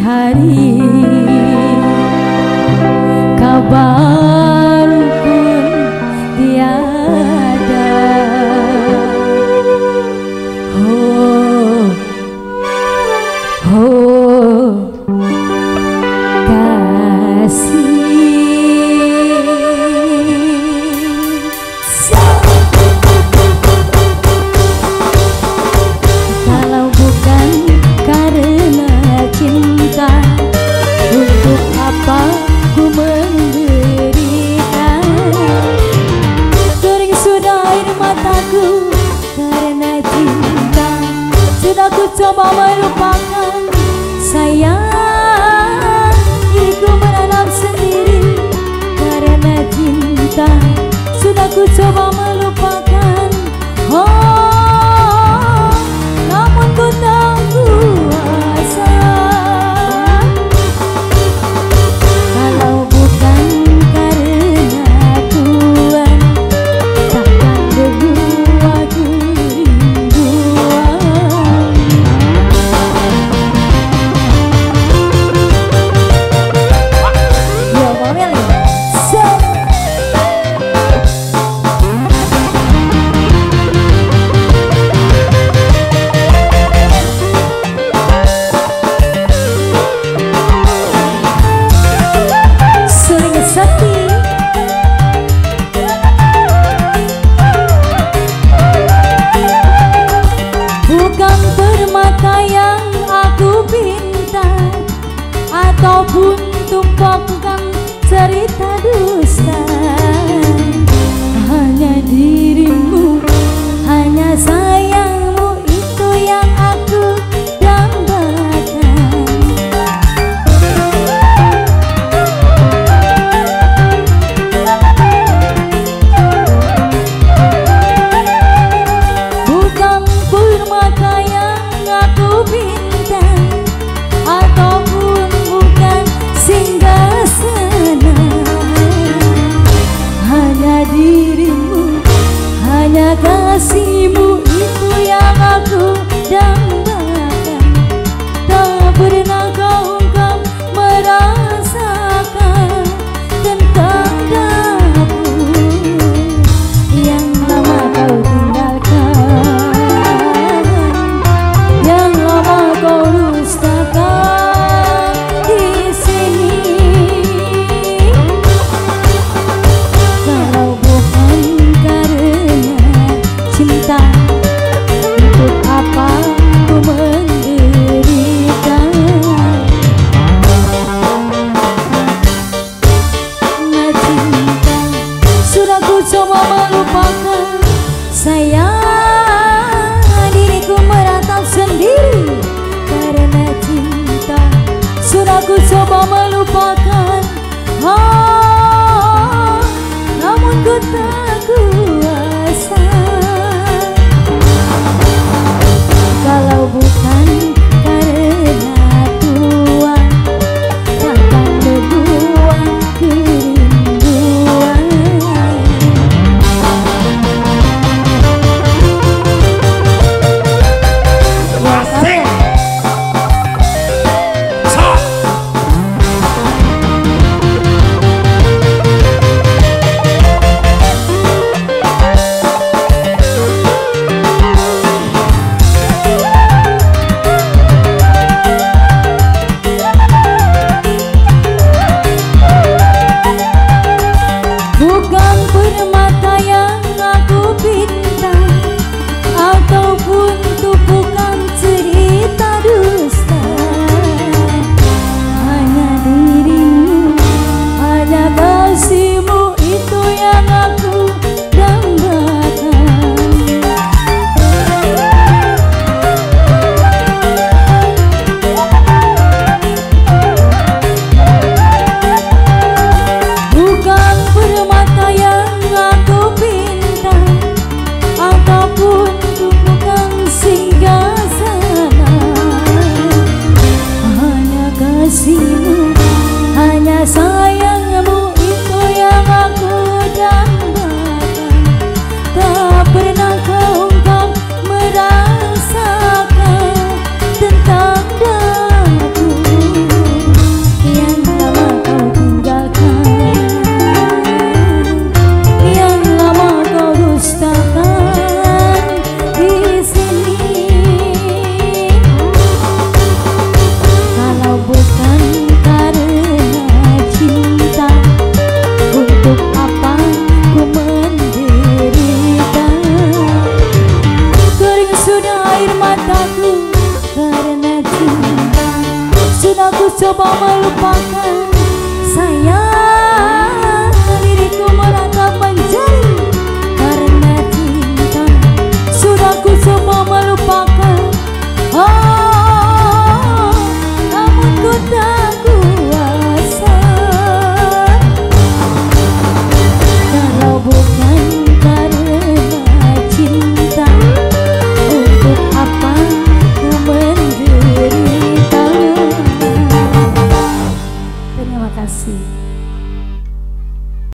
hari kabar pun tiada. Oh, oh, kasih. Kalau bukan karena cinta, untuk apa ku mendirikan? Kering sudah air mataku karena cinta. Sudah ku coba melupakan, sayang, iku menanam sendiri karena cinta. Sudah ku coba melupakan, oh, namun ku tak kuasa. Kalau bukan karena Tuhan, takkan berbuat kerinduan. Yo, Mamel. Sering sepi, bukan permata yang aku pinta, ataupun tumpukan cerita dusta. Hanya dirimu, hanya sayangmu, itu yang aku dambakan. Bukan permata yang aku pinta, ataupun bukan singgasana. Hanya dirimu, hanya kasihmu, itu yang aku dambakan. Tak pernah kau ungkap merasakan tentang daku yang lama kau tinggalkan, yang lama kau dustakan di sini. Kalau bukan karena cinta, untuk apa ku mendirikan? Nah, cinta sudah ku coba melupakan, sayang, diriku meratap sendiri karena cinta. Sudah ku coba melupakan, oh, namun ku tak kuasa. Kalau bukan karena Tuhan, takkan berbuat kerinduan. Ya, coba melupakan